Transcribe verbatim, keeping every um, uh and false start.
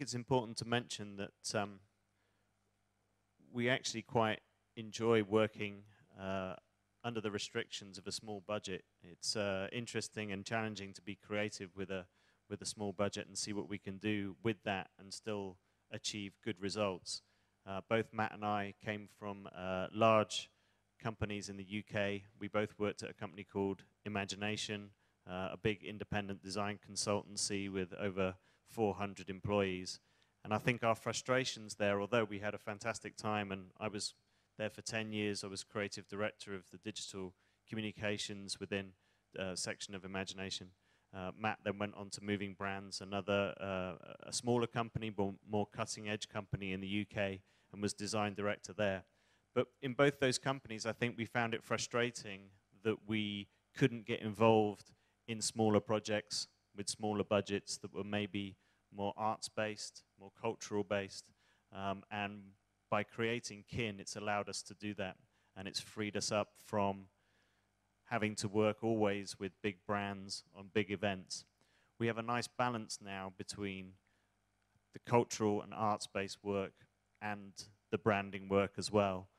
it's important to mention that um, we actually quite enjoy working uh, under the restrictions of a small budget. It's uh, interesting and challenging to be creative with a with a small budget and see what we can do with that and still achieve good results. Uh, both Matt and I came from uh, large companies in the U K. We both worked at a company called Imagination, uh, a big independent design consultancy with over four hundred employees. And I think our frustrations there, although we had a fantastic time, and I was there for ten years, I was creative director of the digital communications within a section of Imagination. Uh, Matt then went on to Moving Brands, another uh, a smaller company, but more cutting edge company in the U K, and was design director there. But in both those companies, I think we found it frustrating that we couldn't get involved in smaller projects with smaller budgets that were maybe more arts-based, more cultural-based, um, and by creating Kin, it's allowed us to do that, and it's freed us up from having to work always with big brands on big events. We have a nice balance now between the cultural and arts-based work and the branding work as well.